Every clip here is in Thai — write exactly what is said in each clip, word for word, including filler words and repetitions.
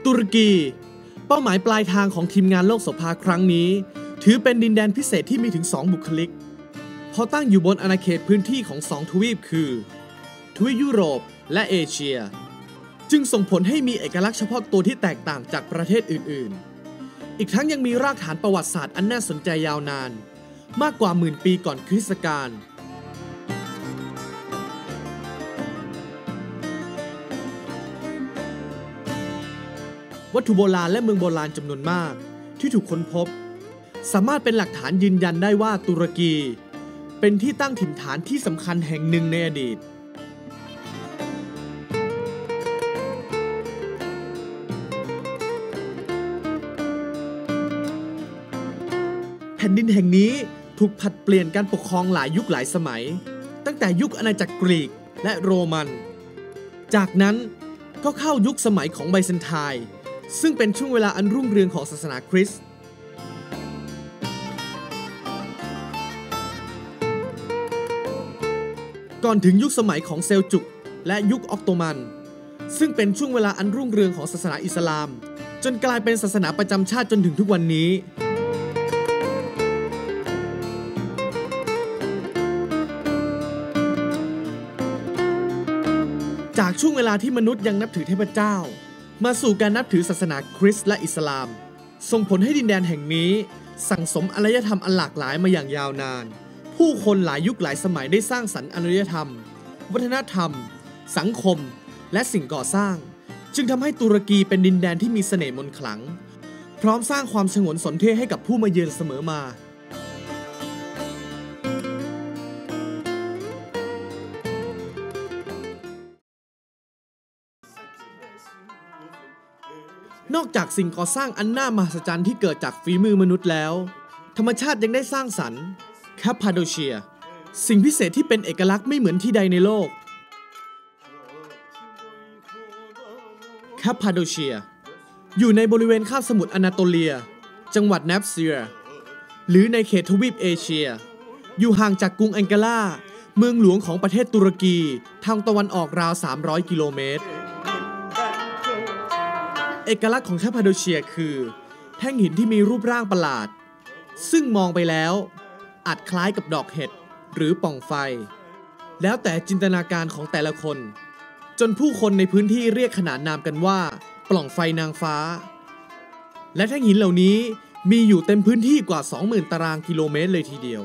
ตุรกีเป้าหมายปลายทางของทีมงานโลกโสภาครั้งนี้ถือเป็นดินแดนพิเศษที่มีถึงสองบุคลิกเพราะตั้งอยู่บนอาณาเขตพื้นที่ของสองทวีปคือทวีปยุโรปและเอเชียจึงส่งผลให้มีเอกลักษณ์เฉพาะตัวที่แตกต่างจากประเทศอื่นๆอีกทั้งยังมีรากฐานประวัติศาสตร์อันน่าสนใจยาวนานมากกว่าหมื่นปีก่อนคริสตกาลวัตถุโบราณและเมืองโบราณจำนวนมากที่ถูกค้นพบสามารถเป็นหลักฐานยืนยันได้ว่าตุรกีเป็นที่ตั้งถิ่นฐานที่สำคัญแห่งหนึ่งในอดีตแผ่นดินแห่งนี้ถูกผลัดเปลี่ยนการปกครองหลายยุคหลายสมัยตั้งแต่ยุคอาณาจักรกรีกและโรมันจากนั้นก็เข้ายุคสมัยของไบแซนไทน์ซึ่งเป็นช่วงเวลาอันรุ่งเรืองของศาสนาคริสต์ก่อนถึงยุคสมัยของเซลจุกและยุคออตโตมันซึ่งเป็นช่วงเวลาอันรุ่งเรืองของศาสนาอิสลามจนกลายเป็นศาสนาประจำชาติจนถึงทุกวันนี้จากช่วงเวลาที่มนุษย์ยังนับถือเทพเจ้ามาสู่การนับถือศาสนาคริสต์และอิสลามส่งผลให้ดินแดนแห่งนี้สั่งสมอารยธรรมอันหลากหลายมาอย่างยาวนานผู้คนหลายยุคหลายสมัยได้สร้างสรรค์อารยธรรมวัฒนธรรมสังคมและสิ่งก่อสร้างจึงทำให้ตุรกีเป็นดินแดนที่มีเสน่ห์มนต์ขลังพร้อมสร้างความฉงนสนเท่ให้กับผู้มาเยือนเสมอมานอกจากสิ่งก่อสร้างอันน่ามหัศจรรย์ที่เกิดจากฝีมือมนุษย์แล้วธรรมชาติยังได้สร้างสรรค์แคปพาโดเชียสิ่งพิเศษที่เป็นเอกลักษณ์ไม่เหมือนที่ใดในโลกแคปพาโดเชียอยู่ในบริเวณคาบสมุทรอนาโตเลียจังหวัดแนปเซียหรือในเขตทวีปเอเชียอยู่ห่างจากกรุงแองการาเมืองหลวงของประเทศตุรกีทางตะวันออกราวสามร้อยกิโลเมตรเอกลักษณ์ของแคปพาโดเชียคือแท่งหินที่มีรูปร่างประหลาดซึ่งมองไปแล้วอาจคล้ายกับดอกเห็ดหรือป่องไฟแล้วแต่จินตนาการของแต่ละคนจนผู้คนในพื้นที่เรียกขนานนามกันว่าปล่องไฟนางฟ้าและแท่งหินเหล่านี้มีอยู่เต็มพื้นที่กว่า สองหมื่น ตารางกิโลเมตรเลยทีเดียว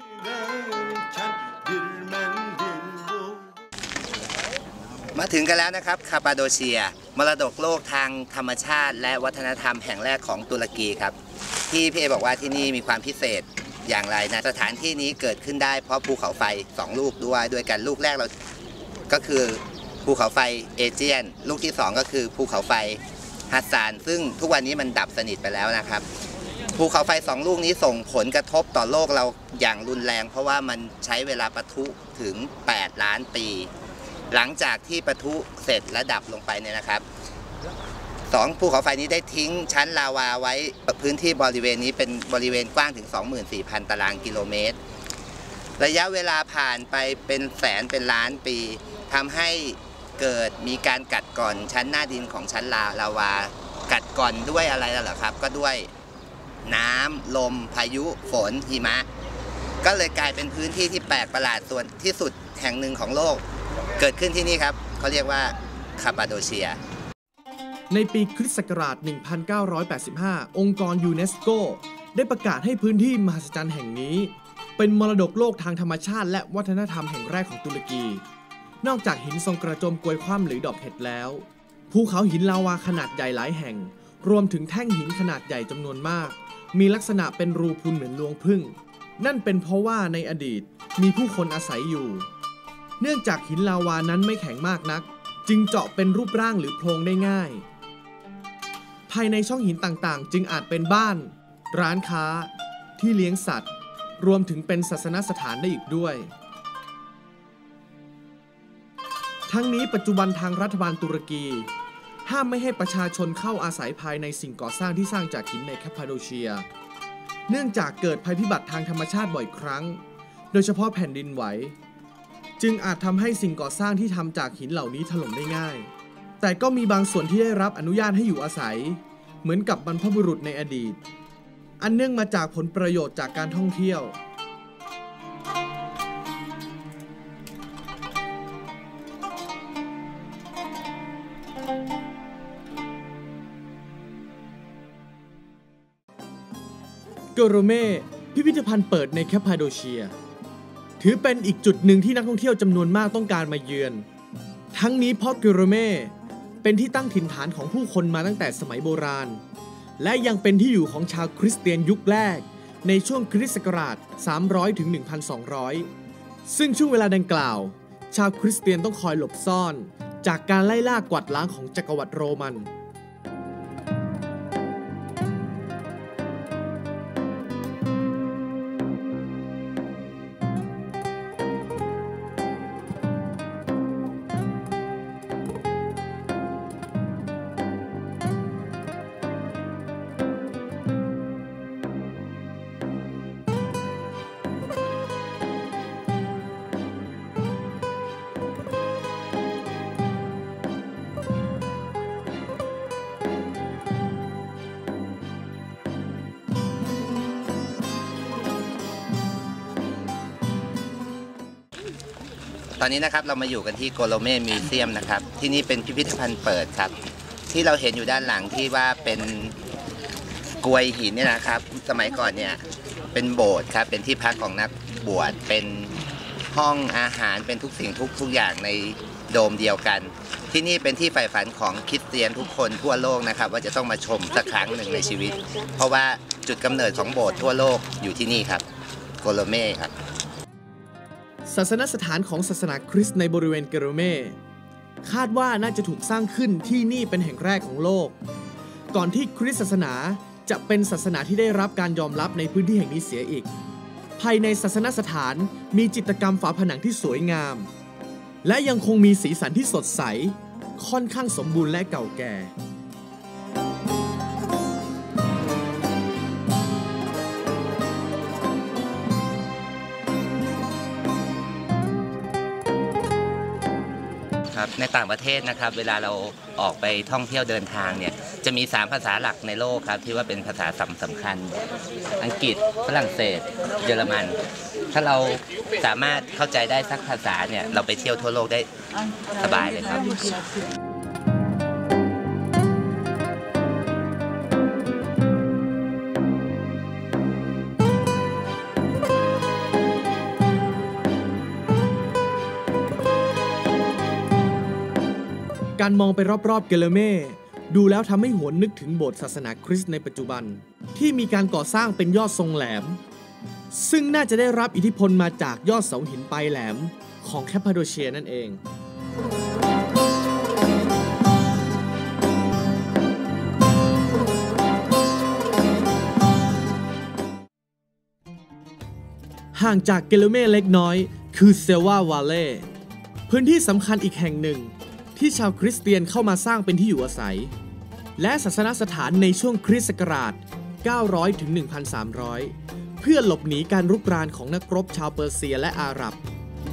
มาถึงกันแล้วนะครับคาปาโดเชียมรดกโลกทางธรรมชาติและวัฒนธรรมแห่งแรกของตุรกีครับที่พี่เอบอกว่าที่นี่มีความพิเศษอย่างไรนะสถานที่นี้เกิดขึ้นได้เพราะภูเขาไฟสองลูกด้วยด้วยกันลูกแรกเราก็คือภูเขาไฟเอเจียนลูกที่สองก็คือภูเขาไฟฮัสซานซึ่งทุกวันนี้มันดับสนิทไปแล้วนะครับภูเขาไฟสองลูกนี้ส่งผลกระทบต่อโลกเราอย่างรุนแรงเพราะว่ามันใช้เวลาปะทุถึงแปดล้านปีหลังจากที่ปะทุเสร็จและดับลงไปเนี่ยนะครับสองภูเขาไฟนี้ได้ทิ้งชั้นลาวาไว้พื้นที่บริเวณนี้เป็นบริเวณกว้างถึง สองหมื่นสี่พัน ตารางกิโลเมตรระยะเวลาผ่านไปเป็นแสนเป็นล้านปีทำให้เกิดมีการกัดก่อนชั้นหน้าดินของชั้นลาลาวากัดก่อนด้วยอะไรล่ะเหรอครับก็ด้วยน้ำลมพายุฝนหิมะก็เลยกลายเป็นพื้นที่ที่แปลกประหลาดส่วนที่สุดแห่งหนึ่งของโลกเกิดขึ้นที่นี่ครับเขาเรียกว่าคาปาโดเชียในปีคริสต์ศักราช หนึ่งพันเก้าร้อยแปดสิบห้า องค์กรยูเนสโกได้ประกาศให้พื้นที่มหัศจรรย์แห่งนี้เป็นมรดกโลกทางธรรมชาติและวัฒนธรรมแห่งแรกของตุรกีนอกจากหินทรงกระโจมกวยคว่ำหรือดอกเห็ดแล้วภูเขาหินลาวาขนาดใหญ่หลายแห่งรวมถึงแท่งหินขนาดใหญ่จำนวนมากมีลักษณะเป็นรูพุนเหมือนรวงผึ้งนั่นเป็นเพราะว่าในอดีตมีผู้คนอาศัยอยู่เนื่องจากหินลาวานั้นไม่แข็งมากนักจึงเจาะเป็นรูปร่างหรือโพรงได้ง่ายภายในช่องหินต่างๆจึงอาจเป็นบ้านร้านค้าที่เลี้ยงสัตว์รวมถึงเป็นศาสนสถานได้อีกด้วยทั้งนี้ปัจจุบันทางรัฐบาลตุรกีห้ามไม่ให้ประชาชนเข้าอาศัยภายในสิ่งก่อสร้างที่สร้างจากหินในแคปพาโดเชียเนื่องจากเกิดภัยพิบัติทางธรรมชาติบ่อยครั้งโดยเฉพาะแผ่นดินไหวจึงอาจทำให้สิ่งก่อสร้างที่ทำจากหินเหล่านี้ถล่มได้ง่ายแต่ก็มีบางส่วนที่ได้รับอนุญาตให้อยู่อาศัยเหมือนกับบรรพบุรุษในอดีตอันเนื่องมาจากผลประโยชน์จากการท่องเที่ยวโกโรเม่พิพิธภัณฑ์เปิดในแคปพาโดเชียถือเป็นอีกจุดหนึ่งที่นักท่องเที่ยวจำนวนมากต้องการมาเยือนทั้งนี้เพราะโกโรเม่เป็นที่ตั้งถิ่นฐานของผู้คนมาตั้งแต่สมัยโบราณและยังเป็นที่อยู่ของชาวคริสเตียนยุคแรกในช่วงคริสต์ศักราชสามร้อยถึง หนึ่งพันสองร้อย ซึ่งช่วงเวลาดังกล่าวชาวคริสเตียนต้องคอยหลบซ่อนจากการไล่ล่ากวาดล้างของจักรวรรดิโรมันตอนนี้นะครับเรามาอยู่กันที่โกโรเม่มิวเซียมนะครับที่นี่เป็นพิพิธภัณฑ์เปิดครับที่เราเห็นอยู่ด้านหลังที่ว่าเป็นกลวยหินเนี่ยนะครับสมัยก่อนเนี่ยเป็นโบสถ์ครับเป็นที่พักของนักบวชเป็นห้องอาหารเป็นทุกสิ่งทุกทุกอย่างในโดมเดียวกันที่นี่เป็นที่ใฝ่ฝันของคริสเตียนทุกคนทั่วโลกนะครับว่าจะต้องมาชมสักครั้งหนึ่งในชีวิตเพราะว่าจุดกำเนิดของโบสถ์ทั่วโลกอยู่ที่นี่ครับโกโรเม่ครับศาสนสถานของศาสนาคริสต์ในบริเวณโกโรเม่คาดว่าน่าจะถูกสร้างขึ้นที่นี่เป็นแห่งแรกของโลกก่อนที่คริสต์ศาสนาจะเป็นศาสนาที่ได้รับการยอมรับในพื้นที่แห่งนี้เสียอีกภายในศาสนสถานมีจิตรกรรมฝาผนังที่สวยงามและยังคงมีสีสันที่สดใสค่อนข้างสมบูรณ์และเก่าแก่ในต่างประเทศนะครับเวลาเราออกไปท่องเที่ยวเดินทางเนี่ยจะมีสามภาษาหลักในโลกครับที่ว่าเป็นภาษาสำสำคัญอังกฤษฝรั่งเศสเยอรมันถ้าเราสามารถเข้าใจได้สักภาษาเนี่ยเราไปเที่ยวทั่วโลกได้สบายเลยครับการมองไปรอบๆโกโรเม่ดูแล้วทำให้หวนนึกถึงโบสถ์ศาสนาคริสต์ในปัจจุบันที่มีการก่อสร้างเป็นยอดทรงแหลมซึ่งน่าจะได้รับอิทธิพลมาจากยอดเสาหินปลายแหลมของแคปพาโดเชียนั่นเองห่างจากโกโรเม่เล็กน้อยคือเซวาวาเล่พื้นที่สำคัญอีกแห่งหนึ่งที่ชาวคริสเตียนเข้ามาสร้างเป็นที่อยู่อาศัยและศาสนสถานในช่วงคริสต์ศักราชเก้าร้อยถึง หนึ่งพันสามร้อย เพื่อหลบหนีการรุกรานของนักรบชาวเปอร์เซียและอาหรับ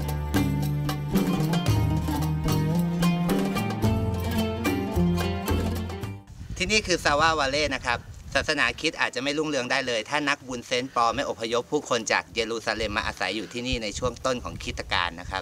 ที่นี่คือซาวาวาเล่นะครับศาสนาคริสต์อาจจะไม่รุ่งเรืองได้เลยถ้านักบุญเซนต์ปอไม่อพยพผู้คนจากเยรูซาเล็มมาอาศัยอยู่ที่นี่ในช่วงต้นของคริสตกาลนะครับ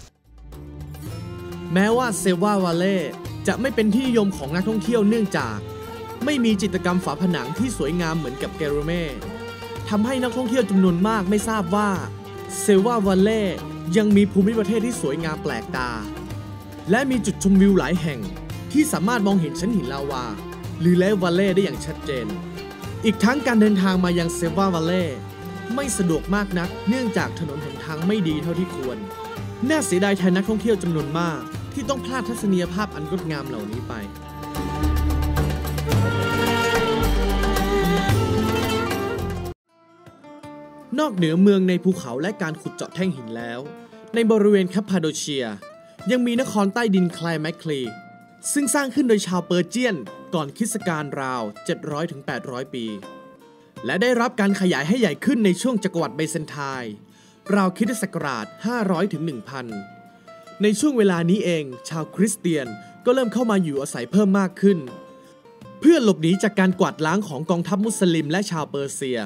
แม้ว่าเซวาวาเล่จะไม่เป็นที่นิยมของนักท่องเที่ยวเนื่องจากไม่มีจิตรกรรมฝาผนังที่สวยงามเหมือนกับโกโรเม่ทำให้นักท่องเที่ยวจำนวนมากไม่ทราบว่าเซวาวาเล่ยังมีภูมิประเทศที่สวยงามแปลกตาและมีจุดชมวิวหลายแห่งที่สามารถมองเห็นชั้นหินลาวาหรือเลวาเล่ได้อย่างชัดเจนอีกทั้งการเดินทางมายังเซวาวาเล่ไม่สะดวกมากนักเนื่องจากถนนหนทางไม่ดีเท่าที่ควรน่าเสียดายแทนนักท่องเที่ยวจำนวนมากที่ต้องพลาดทัศนียภาพอันงดงามเหล่านี้ไปนอกเหนือเมืองในภูเขาและการขุดเจาะแท่งหินแล้วในบริเวณแคปพาโดเชียยังมีนครใต้ดินไคลแมคคลีซึ่งสร้างขึ้นโดยชาวเปอร์เจียนก่อนคริสต์กาลราว เจ็ดร้อยถึงแปดร้อย ปีและได้รับการขยายให้ใหญ่ขึ้นในช่วงจักรวรรดิไบแซนไทน์ราวคริสตศักราชห้าร้อยถึง หนึ่งพันในช่วงเวลานี้เองชาวคริสเตียนก็เริ่มเข้ามาอยู่อาศัยเพิ่มมากขึ้นเพื่อหลบหนีจากการกวาดล้างของกองทัพมุสลิมและชาวเปอร์เซีย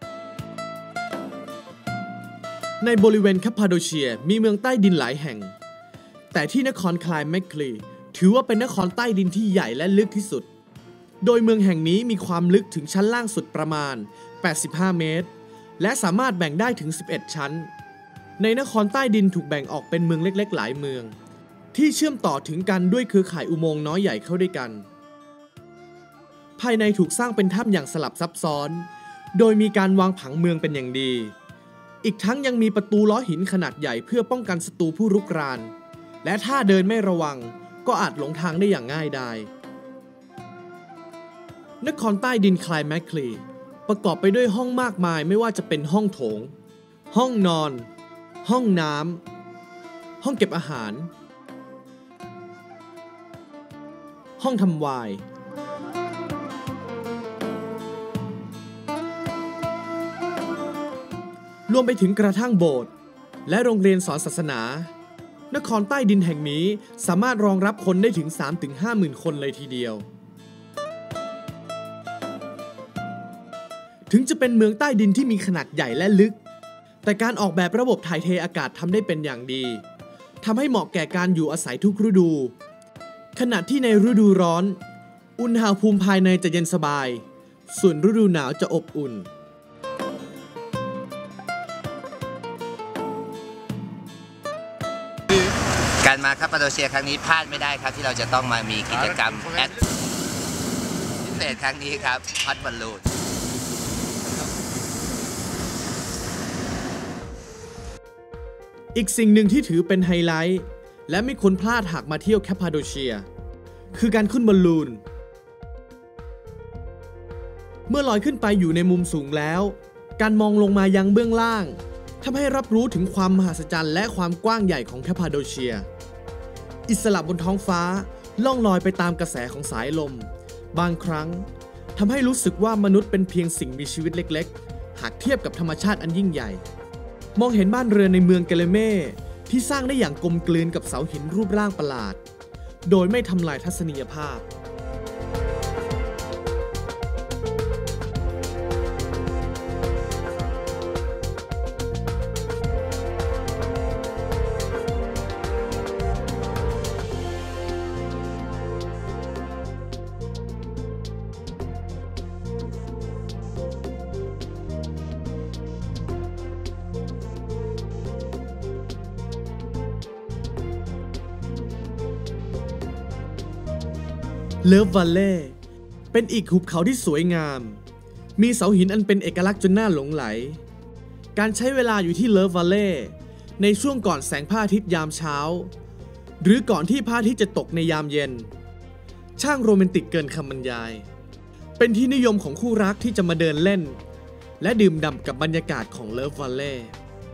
ในบริเวณแคปพาโดเชียมีเมืองใต้ดินหลายแห่งแต่ที่นครคลายแมคคลีถือว่าเป็นนครใต้ดินที่ใหญ่และลึกที่สุดโดยเมืองแห่งนี้มีความลึกถึงชั้นล่างสุดประมาณแปดสิบห้าเมตรและสามารถแบ่งได้ถึงสิบเอ็ดชั้นในนครใต้ดินถูกแบ่งออกเป็นเมืองเล็กๆหลายเมืองที่เชื่อมต่อถึงกันด้วยเครือข่ายอุโมงค์น้อยใหญ่เข้าด้วยกันภายในถูกสร้างเป็นถ้ำอย่างสลับซับซ้อนโดยมีการวางผังเมืองเป็นอย่างดีอีกทั้งยังมีประตูล้อหินขนาดใหญ่เพื่อป้องกันศัตรูผู้รุกรานและถ้าเดินไม่ระวังก็อาจหลงทางได้อย่างง่ายดายนครใต้ดินคลายแมคคลีประกอบไปด้วยห้องมากมายไม่ว่าจะเป็นห้องโถงห้องนอนห้องน้ำห้องเก็บอาหารห้องทำไวน์รวมไปถึงกระทั่งโบสถ์และโรงเรียนสอนศาสนานครใต้ดินแห่งนี้สามารถรองรับคนได้ถึง สามถึงห้าหมื่น คนเลยทีเดียวถึงจะเป็นเมืองใต้ดินที่มีขนาดใหญ่และลึกแต่การออกแบบระบบถ่ายเทอากาศทำได้เป็นอย่างดีทำให้เหมาะแก่การอยู่อาศัยทุกฤดูขณะที่ในฤดูร้อนอุณหภูมิภายในจะเย็นสบายส่วนฤดูหนาวจะอบอุ่นการมาคาปาโดเชียครั้งนี้พลาดไม่ได้ครับที่เราจะต้องมามีกิจกรรมแอดพิเศษครั้งนี้ครับฮอตบอลลูนอีกสิ่งหนึ่งที่ถือเป็นไฮไลท์และไม่ควรพลาดหากมาเที่ยวแคปพาโดเชียคือการขึ้นบอลลูนเมื่อลอยขึ้นไปอยู่ในมุมสูงแล้วการมองลงมายังเบื้องล่างทำให้รับรู้ถึงความมหัศจรรย์และความกว้างใหญ่ของแคปพาโดเชียอิสระบนท้องฟ้าล่องลอยไปตามกระแสของสายลมบางครั้งทำให้รู้สึกว่ามนุษย์เป็นเพียงสิ่งมีชีวิตเล็กๆหากเทียบกับธรรมชาติอันยิ่งใหญ่มองเห็นบ้านเรือนในเมืองเกเลเม่ที่สร้างได้อย่างกลมกลืนกับเสาหินรูปร่างประหลาดโดยไม่ทำลายทัศนียภาพเลิฟวัลเล่เป็นอีกหุบเขาที่สวยงามมีเสาหินอันเป็นเอกลักษณ์จนน่าหลงไหลการใช้เวลาอยู่ที่เลิฟวัลเล่ในช่วงก่อนแสงพระอาทิตย์ยามเช้าหรือก่อนที่พระอาทิตย์จะตกในยามเย็นช่างโรแมนติกเกินคำบรรยายเป็นที่นิยมของคู่รักที่จะมาเดินเล่นและดื่มด่ำกับบรรยากาศของเลิฟวัลเล่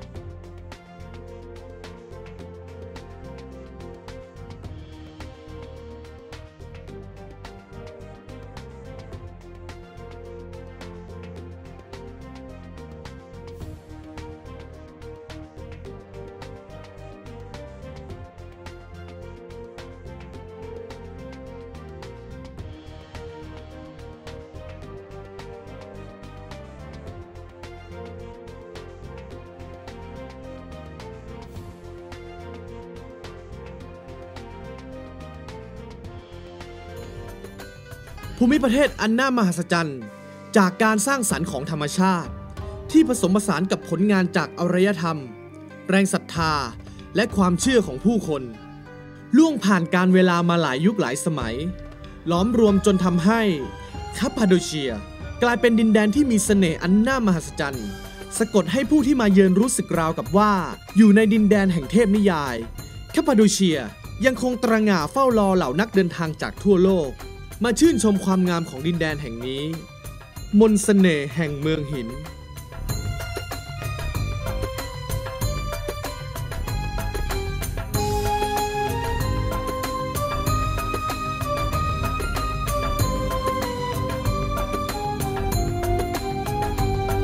ภูมิประเทศอันน่ามหัศจรรย์จากการสร้างสรรค์ของธรรมชาติที่ผสมผสานกับผลงานจากอารยธรรมแรงศรัทธาและความเชื่อของผู้คนล่วงผ่านการเวลามาหลายยุคหลายสมัยล้อมรวมจนทำให้คาปาโดเชียกลายเป็นดินแดนที่มีเสน่ห์อันน่ามหัศจรรย์สะกดให้ผู้ที่มาเยือนรู้สึกราวกับว่าอยู่ในดินแดนแห่งเทพนิยายคาปาโดเชียยังคงตระหง่าเฝ้ารอเหล่านักเดินทางจากทั่วโลกมาชื่นชมความงามของดินแดนแห่งนี้มนต์เสน่ห์แห่งเมืองหิน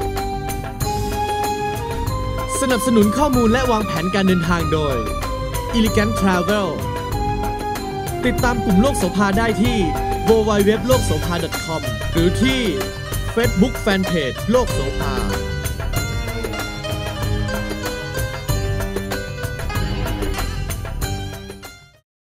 สนับสนุนข้อมูลและวางแผนการเดินทางโดย Elegant Travel ติดตามกลุ่มโลกโสภาได้ที่ ดับเบิลยู ดับเบิลยู ดับเบิลยู ดอท โลกโสภา ดอท คอม หรือที่ Facebook Fanpage โลกโสภา